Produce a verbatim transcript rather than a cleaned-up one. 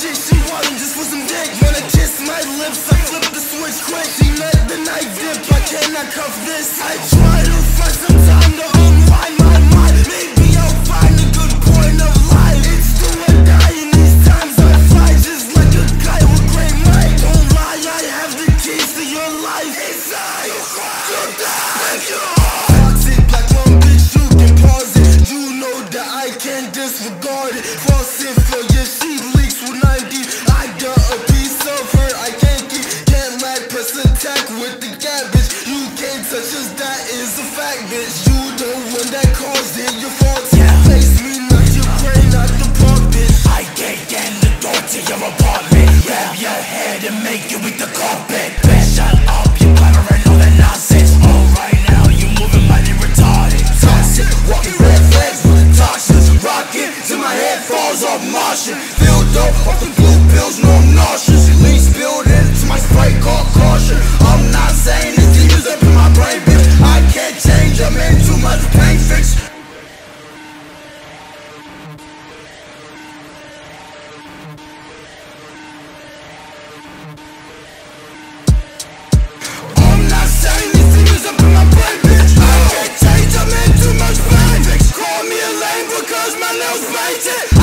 shit, she wantin' just for some dick. Wanna kiss my lips, I flip the switch quick. She let the night dip, I cannot cuff this. I try to find some time to unwind my mind. Maybe I'll find a good point of life. It's do or die in these times I fly, just like a guy with great might. Don't lie, I have the keys to your life. It's I, you'll die, toxic like one bitch, you can pause it. You know that I can't disregard it. Faucet for your sheet leaks with ninety. I got a piece of her, I can't keep. Can't like press attack with the cabbage. You can't touch us, that is a fact, bitch. You the one that caused it, your fault. Yeah. Face me, not your brain, not the park, bitch. I can't get the door to your apartment. Grab your head and make you eat the carpet. Bitch, shut up, you clattering all that nonsense. Oh, right now you moving mighty retarded. Toxic, walking red flags with the toxins. Rocket till my head falls off Martian. Feel dope off the blue pills, no I'm nauseous. Lean spilled into my Sprite, called caution. I'm not saying this to use up in my brain, bitch. I can't change, I'm in too much pain fix. I'm not saying this to use up in my brain, bitch. I can't change, I'm in too much pain fix. Call me a lame because my nails painted.